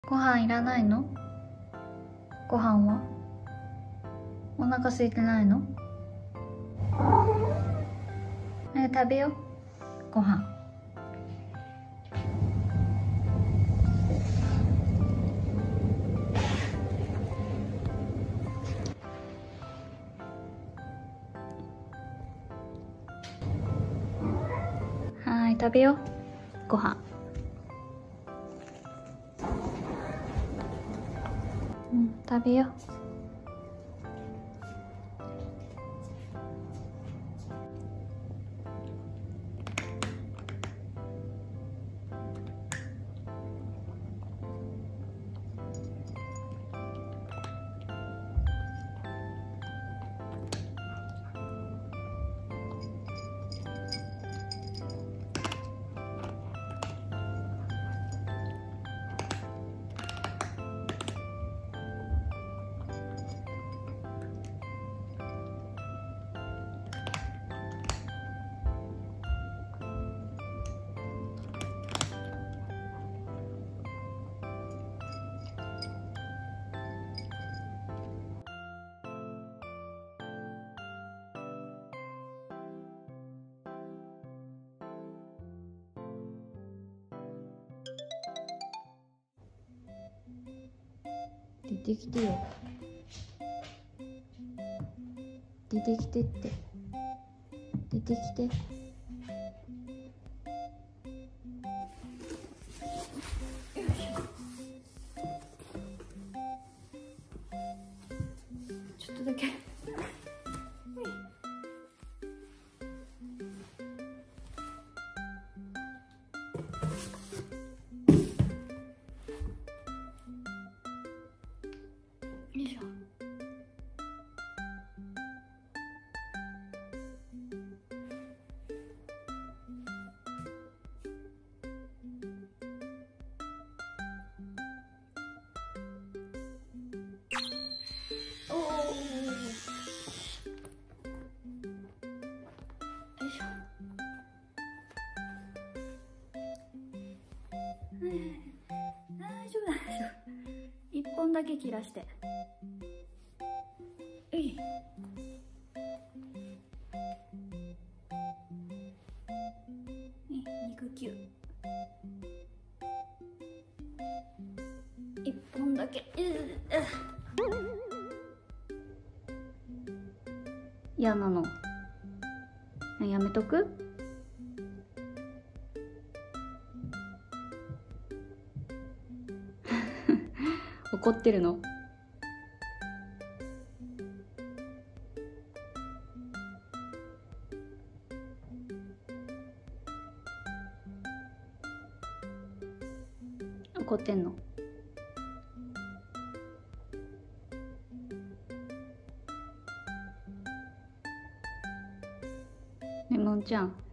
ご飯いらないの？ご飯は？お腹空いてないの？食べよう、ご飯。はい、食べよう、ご飯。食べよう。出てきてよ。出てきてって。出てきて。ちょっとだけ。よいしょ。おお。よいしょ。大丈夫大丈夫。一本だけ切らして。肉球。一本だけ。嫌なの。やめとく？怒ってるの？怒ってんの？ね、もんちゃん。